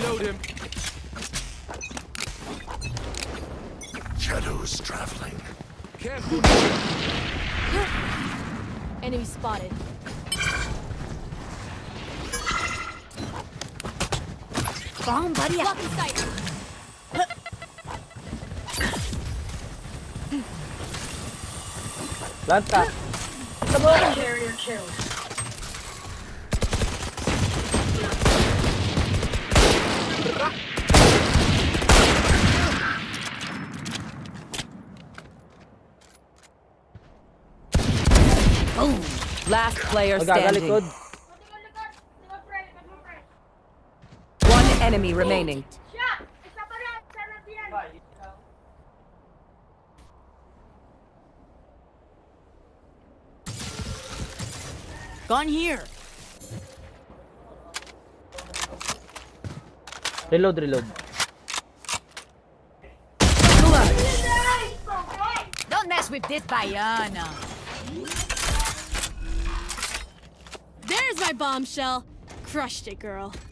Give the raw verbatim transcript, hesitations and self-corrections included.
Showed him. Shadows traveling. Careful. Enemy spotted. Bomb buddy. Blocking sight. Planta. Carrier killed. Boom. Last player standing. Magagalikod. One enemy remaining. Gone here. Reload, reload. Don't mess with this Bayana. There's my bombshell. Crushed it, girl.